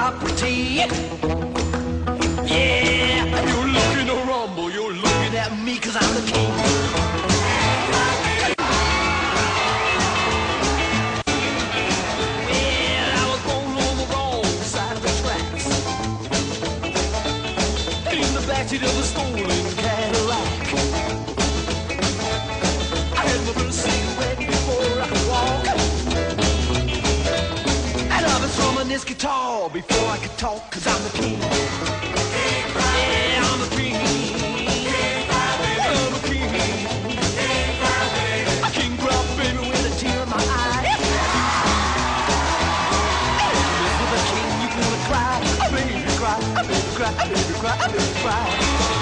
property. Yeah, you're looking to rumble, you're looking at me 'cause I'm the king. Well, I was born on the wrong side of the tracks, in the backseat of a stolen Cadillac. I had my first cigarette before I could walk, and I was strumming this guitar before I could talk, 'cause I'm the king. Yeah, I'm the king. I'm the king. A king crop baby with a tear in my eye. With a king you gonna cry, a baby cry, a baby cry, a baby cry, a baby cry.